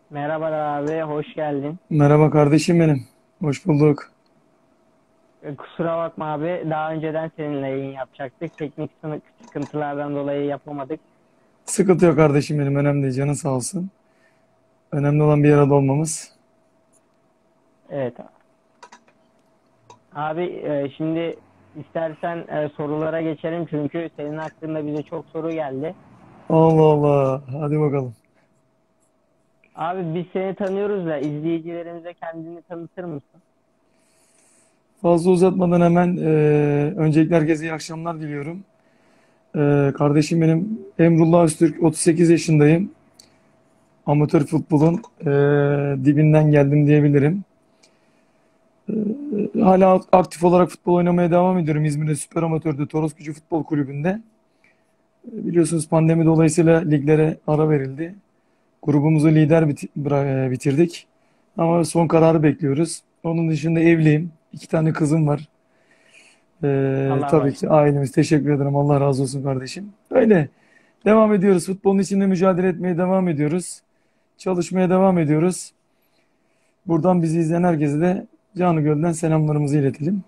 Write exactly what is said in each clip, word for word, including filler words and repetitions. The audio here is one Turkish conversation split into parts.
Merhabalar abi, hoş geldin. Merhaba kardeşim benim. Hoş bulduk. E, Kusura bakma abi, daha önceden seninle yayın yapacaktık. Teknik sını- sıkıntılardan dolayı yapamadık. Sıkıntı yok kardeşim benim. Önemli değil. Canın sağ olsun. Önemli olan bir arada olmamız. Evet abi, e, şimdi istersen e, sorulara geçelim çünkü senin hakkında bize çok soru geldi. Allah Allah. Hadi bakalım. Abi biz seni tanıyoruz da izleyicilerimize kendini tanıtır mısın? Fazla uzatmadan hemen e, öncelikle herkese iyi akşamlar diliyorum. E, kardeşim benim Emrullah Öztürk. otuz sekiz yaşındayım. Amatör futbolun e, dibinden geldim diyebilirim. E, hala aktif olarak futbol oynamaya devam ediyorum. İzmir'de Süper Amatör'de Toros Gücü Futbol Kulübü'nde. E, biliyorsunuz pandemi dolayısıyla liglere ara verildi. Grubumuzu lider biti- bıra- e, bitirdik. Ama son kararı bekliyoruz. Onun dışında evliyim. İki tane kızım var. Ee, Allah tabii ki bağışlasın. ailemiz. Teşekkür ederim. Allah razı olsun kardeşim. Öyle. Devam ediyoruz. Futbolun içinde mücadele etmeye devam ediyoruz. Çalışmaya devam ediyoruz. Buradan bizi izleyen herkese de canı gönülden selamlarımızı iletelim.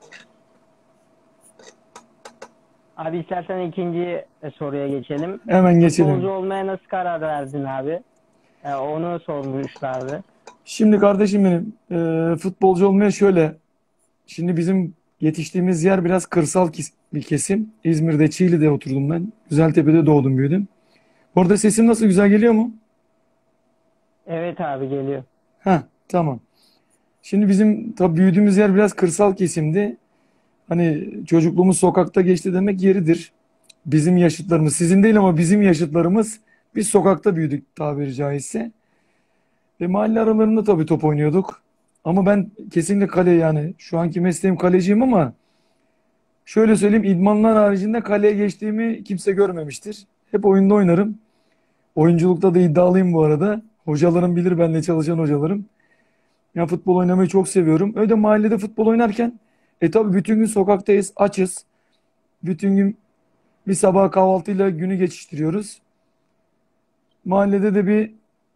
Abi istersen ikinci e, soruya geçelim. Hemen Futbolcu geçelim. olmaya nasıl karar verdin abi? E, onu sormuşlardı. Şimdi kardeşim benim e, futbolcu olmaya şöyle. Şimdi bizim yetiştiğimiz yer biraz kırsal kes- bir kesim. İzmir'de, Çiğli'de oturdum ben. Güzeltepe'de doğdum, büyüdüm. Orada sesim nasıl, güzel geliyor mu? Evet abi, geliyor. Ha, tamam. Şimdi bizim tabii büyüdüğümüz yer biraz kırsal kesimdi. Hani çocukluğumuz sokakta geçti demek yeridir. Bizim yaşıtlarımız, sizin değil ama bizim yaşıtlarımız biz sokakta büyüdük tabiri caizse. Ve mahalle aralarında tabii top oynuyorduk. Ama ben kesinlikle kale, yani şu anki mesleğim kaleciyim ama şöyle söyleyeyim, idmanlar haricinde kaleye geçtiğimi kimse görmemiştir. Hep oyunda oynarım. Oyunculukta da iddialıyım bu arada. Hocalarım bilir, benimle çalışan hocalarım. Ya futbol oynamayı çok seviyorum. Öyle mahallede futbol oynarken e tabii bütün gün sokaktayız, açız. Bütün gün bir sabah kahvaltıyla günü geçiştiriyoruz. Mahallede de bir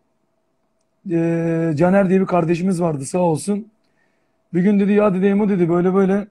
e, Caner diye bir kardeşimiz vardı, sağ olsun. Bir gün dedi, ya dedi Emo dedi, böyle böyle.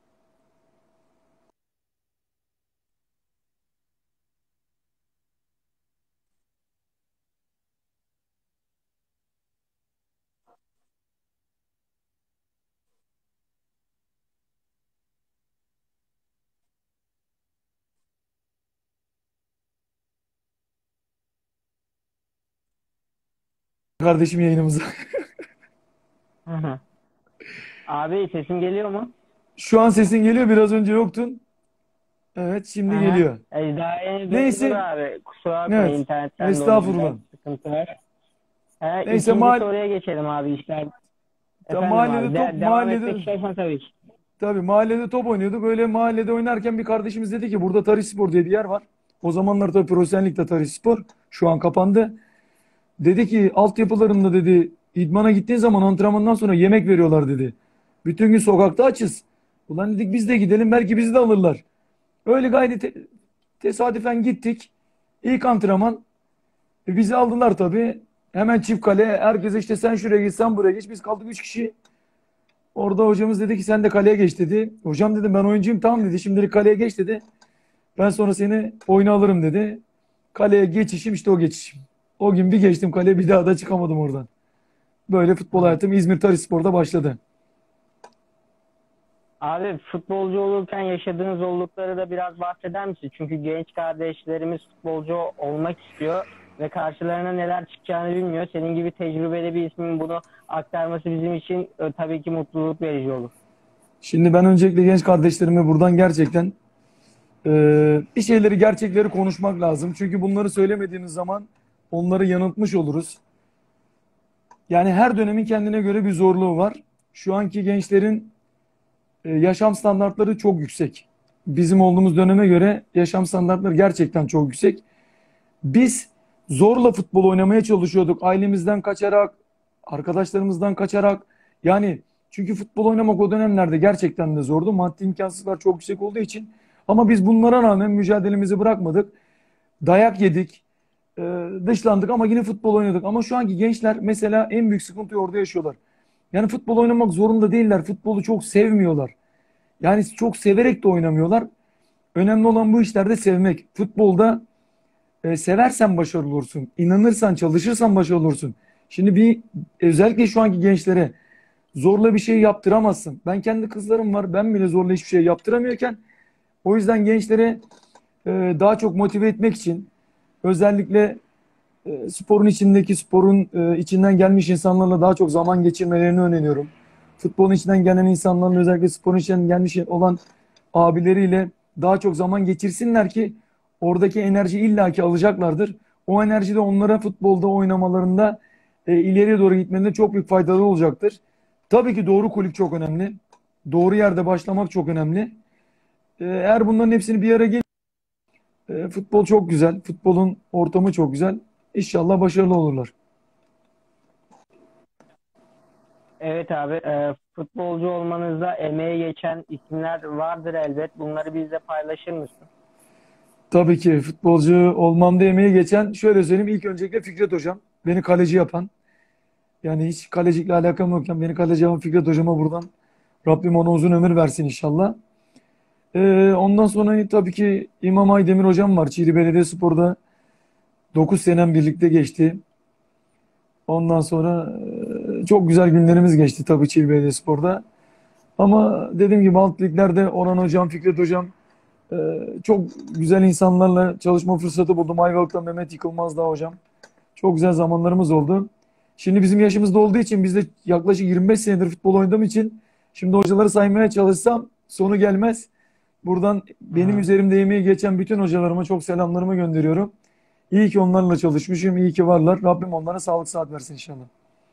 Kardeşim yayınımıza. Hı hı. Abi sesim geliyor mu? Şu an sesin geliyor, biraz önce yoktun. Evet, şimdi Aha. geliyor. E, daha yeni duydum Neyse, abi. Kusura bakma, evet, internetten dolayı biraz estağfurullah. sıkıntı var. E, Neyse ikinci mahal soruya geçelim abi işler. tam Efendim mahallede abi. top De- devam mahallede etmek istersen tabii ki. tabii mahallede top oynuyorduk. Öyle mahallede oynarken bir kardeşimiz dedi ki, burada Tarih Spor diye bir yer var. O zamanlar tabii Profesyonel Lig'de Tarih Spor. Şu an kapandı. Dedi ki, altyapılarında dedi, idmana gittiğin zaman antrenmandan sonra yemek veriyorlar dedi. Bütün gün sokakta açız. Ulan dedik, biz de gidelim, belki bizi de alırlar. Öyle gayri te- tesadüfen gittik. İlk antrenman. E, bizi aldılar tabii. Hemen çift kale. Herkese işte, sen şuraya geç, sen buraya geç. Biz kaldık üç kişi. Orada hocamız dedi ki, sen de kaleye geç dedi. Hocam dedim, ben oyuncuyum, tamam dedi. Şimdilik kaleye geç dedi. Ben sonra seni oyuna alırım dedi. Kaleye geçişim işte o geçişim. O gün bir geçtim kaleye, bir daha da çıkamadım oradan. Böyle futbol Hı. hayatım İzmir Tarıspor'da başladı. Abi futbolcu olurken yaşadığın zorlukları da biraz bahseder misin? Çünkü genç kardeşlerimiz futbolcu olmak istiyor ve karşılarına neler çıkacağını bilmiyor. Senin gibi tecrübeli bir ismin bunu aktarması bizim için e, tabii ki mutluluk verici olur. Şimdi ben öncelikle genç kardeşlerime buradan gerçekten e, bir şeyleri, gerçekleri konuşmak lazım. Çünkü bunları söylemediğimiz zaman onları yanıltmış oluruz. Yani her dönemin kendine göre bir zorluğu var. Şu anki gençlerin e, yaşam standartları çok yüksek. Bizim olduğumuz döneme göre yaşam standartları gerçekten çok yüksek. Biz zorla futbol oynamaya çalışıyorduk. Ailemizden kaçarak, arkadaşlarımızdan kaçarak. Yani çünkü futbol oynamak o dönemlerde gerçekten de zordu. Maddi imkansızlar çok yüksek olduğu için. Ama biz bunlara rağmen mücadelemizi bırakmadık. Dayak yedik. dışlandık ama yine futbol oynadık. Ama şu anki gençler mesela en büyük sıkıntıyı orada yaşıyorlar. Yani futbol oynamak zorunda değiller. Futbolu çok sevmiyorlar. Yani çok severek de oynamıyorlar. Önemli olan bu işlerde sevmek. Futbolda e, seversen başarılı olursun. İnanırsan, çalışırsan başarılı olursun. Şimdi bir özellikle şu anki gençlere zorla bir şey yaptıramazsın. Ben kendi kızlarım var. Ben bile zorla hiçbir şey yaptıramıyorken o yüzden gençlere e, daha çok motive etmek için özellikle e, sporun içindeki sporun e, içinden gelmiş insanlarla daha çok zaman geçirmelerini öneriyorum. Futbolun içinden gelen insanların özellikle sporun içinden gelmiş olan abileriyle daha çok zaman geçirsinler ki oradaki enerji illaki alacaklardır. O enerji de onlara futbolda oynamalarında e, ileriye doğru gitmelerinde çok büyük faydaları olacaktır. Tabii ki doğru kulüp çok önemli. Doğru yerde başlamak çok önemli. E, eğer bunların hepsini bir araya e, futbol çok güzel. Futbolun ortamı çok güzel. İnşallah başarılı olurlar. Evet abi, e, futbolcu olmanızda emeği geçen isimler vardır elbet. Bunları bizle paylaşır mısın? Tabii ki futbolcu olmamda emeği geçen şöyle söyleyeyim. İlk öncelikle Fikret Hocam. Beni kaleci yapan. Yani hiç kalecilikle alakam yokken beni kaleci yapan Fikret Hocama buradan Rabbim ona uzun ömür versin inşallah. E, ondan sonra tabii ki İmam Aydemir Hocam var. Çiğli Belediyespor'da dokuz senem birlikte geçti. Ondan sonra e, çok güzel günlerimiz geçti tabii Çiğli Belediyespor'da. Ama dediğim gibi alt liglerde Orhan Hocam, Fikret Hocam e, çok güzel insanlarla çalışma fırsatı buldum. Ayvalık'ta Mehmet Yıkılmazdağ Hocam. Çok güzel zamanlarımız oldu. Şimdi bizim yaşımızda olduğu için biz de yaklaşık yirmi beş senedir futbol oynadığım için şimdi hocaları saymaya çalışsam sonu gelmez. Buradan benim Hı. üzerimde yemeği geçen bütün hocalarıma çok selamlarımı gönderiyorum. İyi ki onlarla çalışmışım, iyi ki varlar. Rabbim onlara sağlık saat versin inşallah.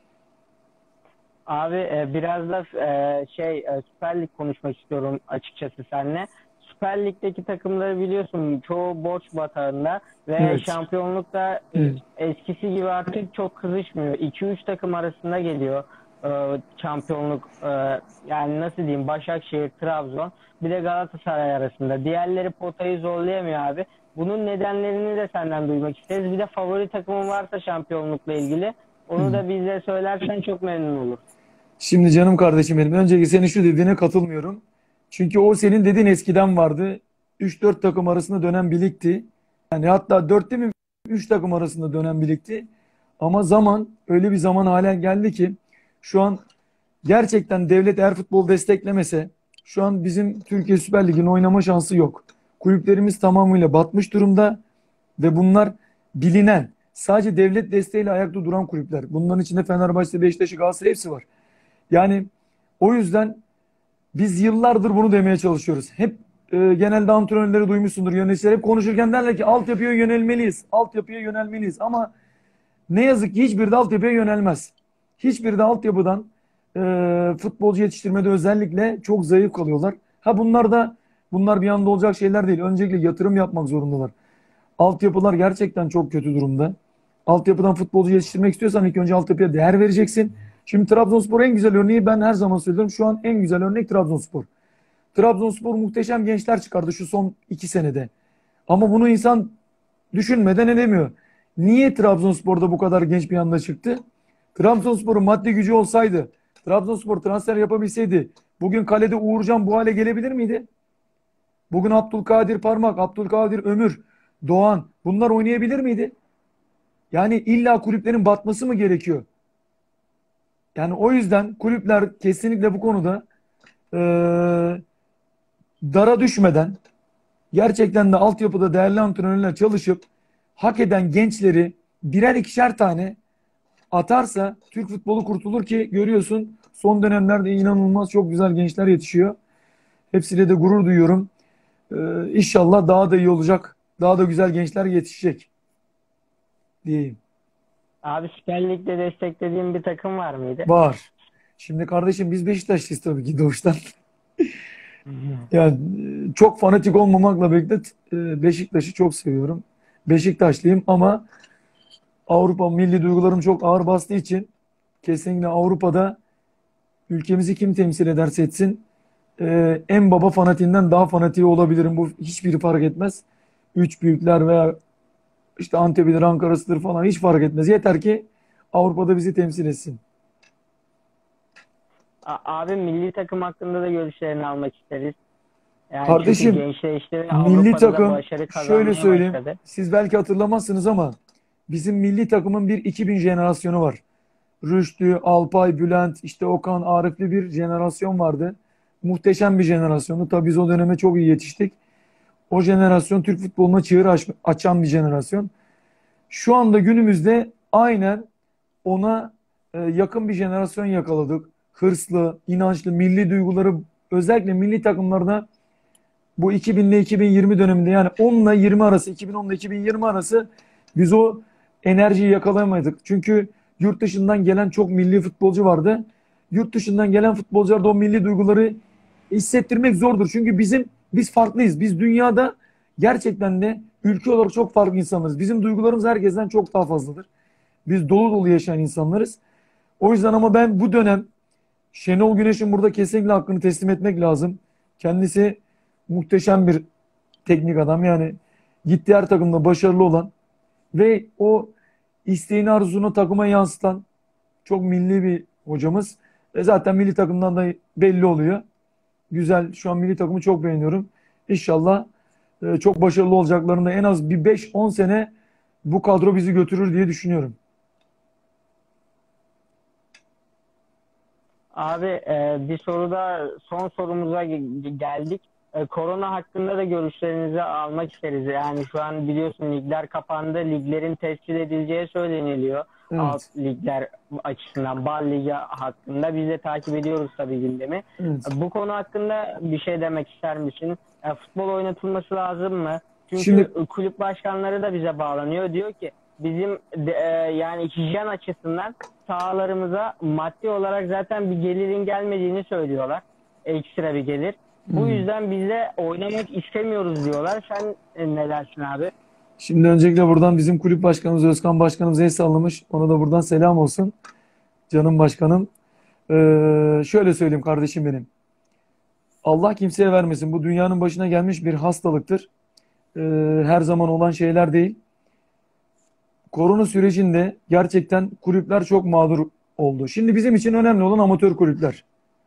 Abi e, biraz da e, şey e, Süper Lig konuşmak istiyorum açıkçası seninle. Süper Lig'deki takımları biliyorsun çoğu borç batağında ve Evet. şampiyonlukta e, Evet. eskisi gibi artık çok kızışmıyor. iki üç takım arasında geliyor e, şampiyonluk, e, yani nasıl diyeyim, Başakşehir, Trabzon bir de Galatasaray arasında. Diğerleri potayı zorlayamıyor abi. Bunun nedenlerini de senden duymak isteriz. Bir de favori takımın varsa şampiyonlukla ilgili onu da bize söylersen çok memnun olur. Şimdi canım kardeşim benim. Öncelikle senin şu dediğine katılmıyorum. Çünkü o senin dediğin eskiden vardı. Üç dört takım arasında dönen bir ligdi. Yani hatta dört değil mi? üç takım arasında dönen bir ligdi. Ama zaman öyle bir zaman hale geldi ki şu an gerçekten devlet eğer futbol desteklemese şu an bizim Türkiye Süper Ligi'nin oynama şansı yok. Kulüplerimiz tamamıyla batmış durumda ve bunlar bilinen sadece devlet desteğiyle ayakta duran kulüpler. Bunların içinde Fenerbahçe, Beşiktaş, Galatasaray hepsi var. Yani o yüzden biz yıllardır bunu demeye çalışıyoruz. Hep e, genelde antrenörleri duymuşsundur, yöneticiler hep konuşurken derler ki altyapıya yönelmeliyiz. Altyapıya yönelmeliyiz ama ne yazık ki hiçbir de altyapıya yönelmez. Hiçbir de altyapıdan e, futbolcu yetiştirmede özellikle çok zayıf kalıyorlar. Ha bunlar da bunlar bir anda olacak şeyler değil. Öncelikle yatırım yapmak zorundalar. Altyapılar gerçekten çok kötü durumda. Altyapıdan futbolcu yetiştirmek istiyorsan ilk önce altyapıya değer vereceksin. Şimdi Trabzonspor en güzel örneği ben her zaman söylüyorum. Şu an en güzel örnek Trabzonspor. Trabzonspor muhteşem gençler çıkardı şu son iki senede. Ama bunu insan düşünmeden edemiyor. Niye Trabzonspor'da bu kadar genç bir anda çıktı? Trabzonspor'un maddi gücü olsaydı, Trabzonspor transfer yapabilseydi, bugün kalede Uğurcan bu hale gelebilir miydi? Bugün Abdülkadir Parmak, Abdülkadir Ömür, Doğan bunlar oynayabilir miydi? Yani illa kulüplerin batması mı gerekiyor? Yani o yüzden kulüpler kesinlikle bu konuda eee, dara düşmeden gerçekten de altyapıda değerli antrenörler çalışıp hak eden gençleri birer ikişer tane atarsa Türk futbolu kurtulur ki görüyorsun son dönemlerde inanılmaz çok güzel gençler yetişiyor. Hepsiyle de gurur duyuyorum. Ee, İnşallah daha da iyi olacak. Daha da güzel gençler yetişecek diyeyim. Abi Süper Lig'de desteklediğin bir takım var mıydı? Var. Şimdi kardeşim biz Beşiktaşlıyız tabii ki doğuştan. Hı hı. Yani e, çok fanatik olmamakla birlikte e, Beşiktaş'ı çok seviyorum. Beşiktaşlıyım ama Avrupa milli duygularım çok ağır bastığı için kesinlikle Avrupa'da ülkemizi kim temsil ederse etsin e, en baba fanatiğinden daha fanatiği olabilirim. Bu hiçbiri fark etmez. Üç büyükler veya işte Antep'idir, Ankara'sıdır falan hiç fark etmez. Yeter ki Avrupa'da bizi temsil etsin. A- abi milli takım hakkında da görüşlerini almak isteriz. Yani çünkü Kardeşim, gençleşti ve milli Avrupa'da da takım başarı şöyle kazanmaya söyleyeyim. başladı. Siz belki hatırlamazsınız ama bizim milli takımın bir iki bin jenerasyonu var. Rüştü, Alpay, Bülent, işte Okan, Arif'li bir jenerasyon vardı. Muhteşem bir jenerasyonu. Tabii biz o döneme çok iyi yetiştik. O jenerasyon Türk futboluna çığır aç- açan bir jenerasyon. Şu anda günümüzde aynen ona e, yakın bir jenerasyon yakaladık. Hırslı, inançlı, milli duyguları özellikle milli takımlarda bu iki bin ile iki bin yirmi döneminde yani on ile yirmi arası, iki bin on ile iki bin yirmi arası biz o enerjiyi yakalayamadık. Çünkü yurt dışından gelen çok milli futbolcu vardı. Yurt dışından gelen futbolcularda o milli duyguları hissettirmek zordur. Çünkü bizim biz farklıyız. Biz dünyada gerçekten de ülke olarak çok farklı insanlarız. Bizim duygularımız herkesten çok daha fazladır. Biz dolu dolu yaşayan insanlarız. O yüzden ama ben bu dönem Şenol Güneş'in burada kesinlikle hakkını teslim etmek lazım. Kendisi muhteşem bir teknik adam. Yani gittiği her takımda başarılı olan ve o isteğini arzusunu takıma yansıtan çok milli bir hocamız. Ve zaten milli takımdan da belli oluyor. Güzel. Şu an milli takımı çok beğeniyorum. İnşallah e, çok başarılı olacaklarında en az bir beş on sene bu kadro bizi götürür diye düşünüyorum. Abi e, bir soruda son sorumuza ge- geldik. E, korona hakkında da görüşlerinizi almak isteriz. Yani şu an biliyorsun ligler kapandı. Liglerin tescil edileceği söyleniliyor. Alt Evet. ligler açısından Bal Ligi hakkında biz de takip ediyoruz tabii gündemi. Evet. E, bu konu hakkında bir şey demek ister misin? E, futbol oynatılması lazım mı? Şimdi Çünkü kulüp başkanları da bize bağlanıyor. Diyor ki bizim de, e, yani hijyen açısından sahalarımıza maddi olarak zaten bir gelirin gelmediğini söylüyorlar. Ekstra bir gelir. Bu hmm. yüzden biz de oynamak istemiyoruz diyorlar. Sen e, ne dersin abi? Şimdi öncelikle buradan bizim kulüp başkanımız Özkan Başkanımız el sallamış. Ona da buradan selam olsun. Canım başkanım. Ee, şöyle söyleyeyim kardeşim benim. Allah kimseye vermesin. Bu dünyanın başına gelmiş bir hastalıktır. Ee, her zaman olan şeyler değil. Korona sürecinde gerçekten kulüpler çok mağdur oldu. Şimdi bizim için önemli olan amatör kulüpler.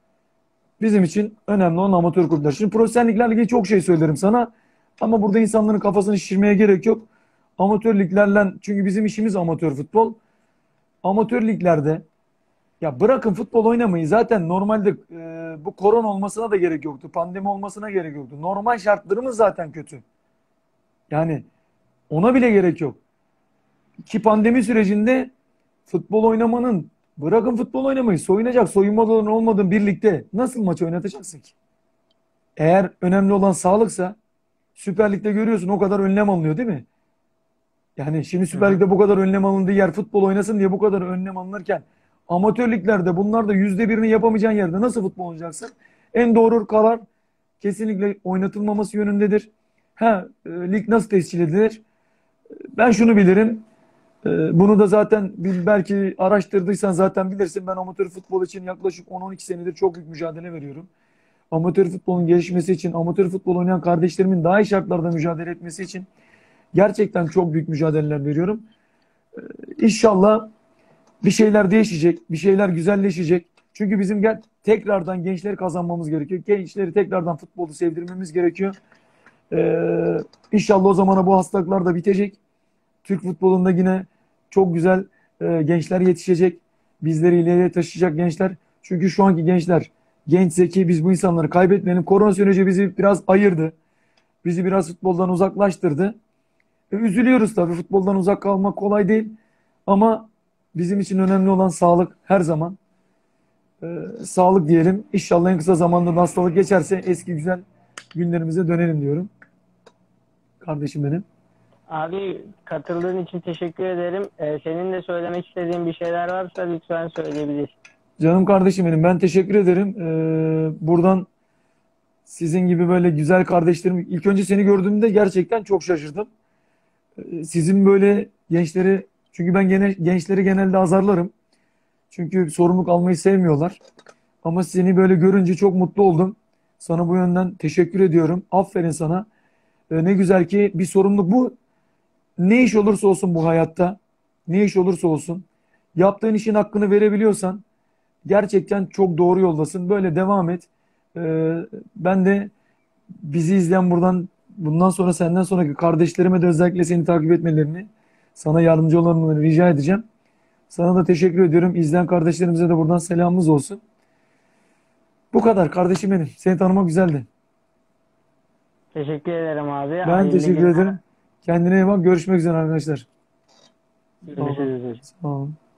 Bizim için önemli olan amatör kulüpler. Şimdi profesyonel liglerle ilgili çok şey söylerim sana. Ama burada insanların kafasını şişirmeye gerek yok. Amatör liglerle çünkü bizim işimiz amatör futbol. Amatör liglerde ya bırakın futbol oynamayı zaten normalde e, bu korona olmasına da gerek yoktu. Pandemi olmasına gerek yoktu. Normal şartlarımız zaten kötü. Yani ona bile gerek yok. Ki pandemi sürecinde futbol oynamanın bırakın futbol oynamayı soyunacak soyunma alanı olmadığın bir ligde nasıl maç oynatacaksın ki? Eğer önemli olan sağlıksa Süper Lig'de görüyorsun o kadar önlem alınıyor değil mi? Yani şimdi Hı Süper hı. Lig'de bu kadar önlem alındığı yer futbol oynasın diye bu kadar önlem alınırken amatör liglerde bunlar da yüzde birini yapamayacağın yerde nasıl futbol oynayacaksın? En doğru karar kesinlikle oynatılmaması yönündedir. Ha, e, lig nasıl tescil edilir? Ben şunu bilirim. E, bunu da zaten bil- belki araştırdıysan zaten bilirsin. Ben amatör futbol için yaklaşık on on iki senedir çok büyük mücadele veriyorum. Amatör futbolun gelişmesi için, amatör futbol oynayan kardeşlerimin daha iyi şartlarda mücadele etmesi için gerçekten çok büyük mücadeleler veriyorum. İnşallah bir şeyler değişecek, bir şeyler güzelleşecek. Çünkü bizim gel tekrardan gençleri kazanmamız gerekiyor. Gençleri tekrardan futbolu sevdirmemiz gerekiyor. Ee, İnşallah o zamana bu hastalıklar da bitecek. Türk futbolunda yine çok güzel e, gençler yetişecek. Bizleri ileriye taşıyacak gençler. Çünkü şu anki gençler genç, zeki, biz bu insanları kaybetmeyelim. Korona süreci bizi biraz ayırdı. Bizi biraz futboldan uzaklaştırdı. E, üzülüyoruz tabii. Futboldan uzak kalmak kolay değil. Ama bizim için önemli olan sağlık her zaman. E, sağlık diyelim. İnşallah en kısa zamanda da hastalık geçerse eski güzel günlerimize dönelim diyorum. Kardeşim benim. Abi katıldığın için teşekkür ederim. E, senin de söylemek istediğin bir şeyler varsa lütfen söyleyebilirsin. Canım kardeşim benim. Ben teşekkür ederim. E, buradan sizin gibi böyle güzel kardeşlerim. İlk önce seni gördüğümde gerçekten çok şaşırdım. E, sizin böyle gençleri çünkü ben gene, gençleri genelde azarlarım. Çünkü sorumluluk almayı sevmiyorlar. Ama seni böyle görünce çok mutlu oldum. Sana bu yönden teşekkür ediyorum. Aferin sana. Ee, ne güzel ki bir sorumluluk bu. ne iş olursa olsun bu hayatta, ne iş olursa olsun, yaptığın işin hakkını verebiliyorsan gerçekten çok doğru yoldasın. Böyle devam et. Ee, ben de bizi izleyen buradan bundan sonra senden sonraki kardeşlerime de özellikle seni takip etmelerini, sana yardımcı olmalarını rica edeceğim. Sana da teşekkür ediyorum. İzleyen kardeşlerimize de buradan selamımız olsun. Bu kadar kardeşim benim. Seni tanımak güzeldi. Teşekkür ederim abi. Ben Hayırlı teşekkür günler. ederim. Kendine iyi bak. Görüşmek üzere arkadaşlar. Sağ olun. Görüşürüz. Sağ olun.